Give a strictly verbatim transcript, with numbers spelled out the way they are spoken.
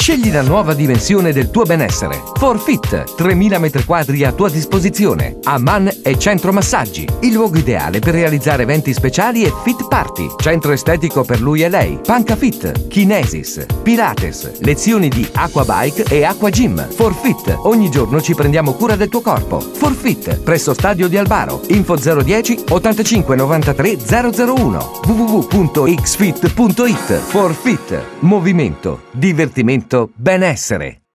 Scegli la nuova dimensione del tuo benessere. Forfit, tremila metri quadri a tua disposizione. Amman e Centro Massaggi, il luogo ideale per realizzare eventi speciali e fit party. Centro estetico per lui e lei. Panca Fit, Kinesis, Pilates, lezioni di Aqua Bike e Aqua Gym. Forfit, ogni giorno ci prendiamo cura del tuo corpo. Forfit, presso Stadio di Albaro. Info zero uno zero ottantacinque novantatré zero zero uno w w w punto x fit punto it. Forfit, movimento, divertimento, benessere.